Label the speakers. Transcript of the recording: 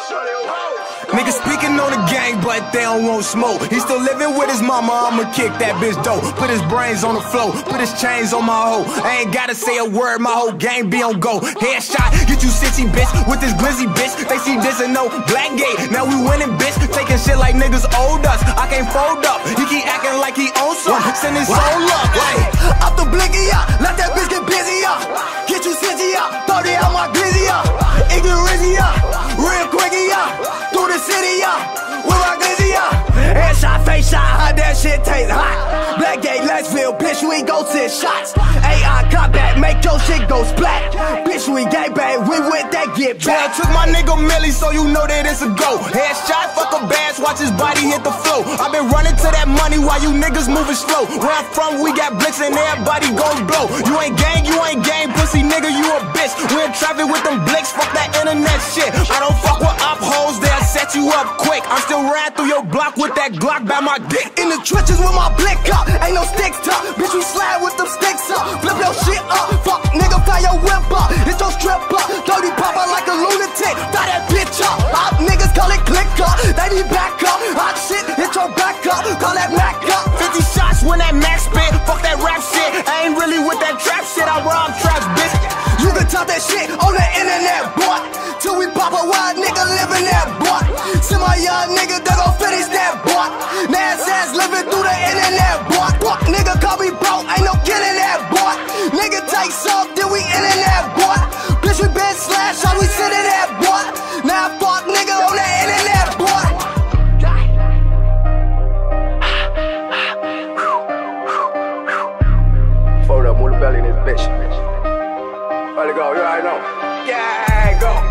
Speaker 1: Niggas speaking on the gang, but they don't want smoke. He still living with his mama, I'ma kick that bitch dope. Put his brains on the floor, put his chains on my hoe. I ain't gotta say a word, my whole gang be on go. Headshot, get you sissy bitch, with this glizzy bitch. They see this and no Blackgate, now we winning bitch. Taking shit like niggas owed us, I can't fold up. He keep acting like he owns some, send his soul up.
Speaker 2: Up the blinky up, let that bitch get busy up. Get you sissy up, 30 out my glizzy up. Ignorizzy up, real quickie up. Through the city up, with my glizzy up. Headshot, face shot, how that shit taste hot. Blackgate, Lettsville, bitch, we go 6 shots. AI, cut back, make your shit go splat. Bitch, we gang bang, we with that get back.
Speaker 1: Took my nigga Millie, so you know that it's a go. Headshot, fuck a bass, watch his body hit the floor. I been running to that money while you niggas moving slow. Where I'm from, we got blicks and everybody gon' blow. You ain't gang, pussy nigga, you a bitch. We in traffic with them blicks, fuck that internet shit. I don't fuck with op hoes, they'll set you up quick. I'm still riding through your block with that Glock by my dick.
Speaker 2: In the trenches with my blick up, ain't no sticks top. Bitch, we slide with them sticks up. Flip your shit up, fuck nigga, fire your whip up. Hit your strip up, dirty papa like a lunatic. Fire that bitch up, op niggas call it click up. They be back up, hot shit, hit your back up. Call that Mac up.
Speaker 1: 50 shots when that Max spit, fuck that rap shit. I ain't really with that trap shit, I rob traps, bitch.
Speaker 2: You can talk that shit on the internet, boy. Till we pop a wild nigga living that, boy. See my young nigga, they gon' finish that, boy. Nas ass living through the internet, boy. Fuck nigga, call me broke, ain't no killing that, boy. Nigga take some, then we internet, boy. Bitch, we been slashed, how we sitting that, boy. Now fuck nigga on the internet, boy. Fold up, move the belly in this bitch. Let it go, you already know. Yeah, go.